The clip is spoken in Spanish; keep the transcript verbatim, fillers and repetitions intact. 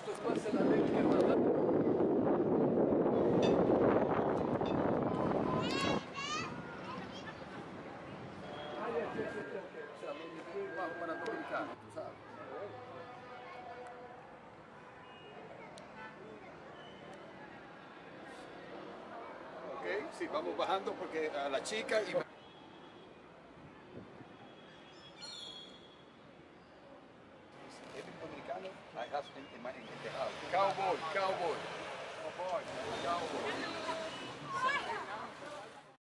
esto es más en la ley que hermandad. O sea, me metí bajo para dominicano, tú sabes. Ok, sí, vamos bajando porque a la chica y... Every dominicano I have in, in my in the house. Cowboy, cowboy. Cowboy, cowboy.